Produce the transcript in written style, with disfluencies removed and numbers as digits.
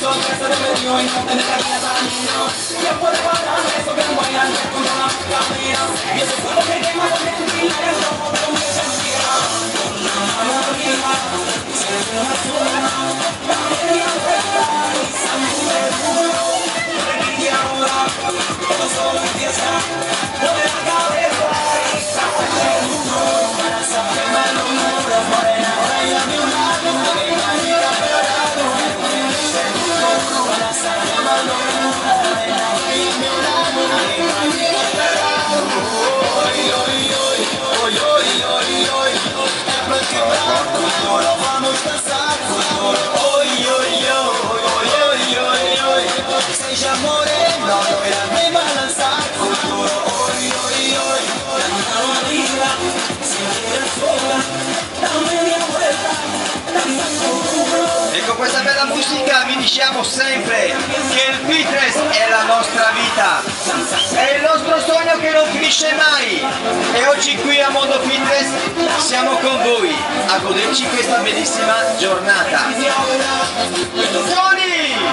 E con questa bella musica vi diciamo sempre che il fitness è la nostra vita, è il nostro sogno che non finisce mai, e oggi qui a Mondo Fitness siamo con voi a goderci questa bellissima giornata. Tony!